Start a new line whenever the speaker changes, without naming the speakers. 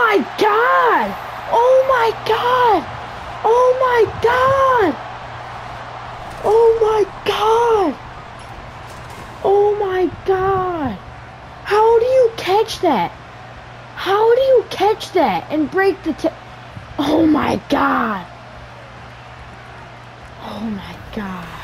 my God! Oh my God! Oh my God! Oh my God! Oh my God! How do you catch that? How do you catch that and break the Oh my God! Oh my God!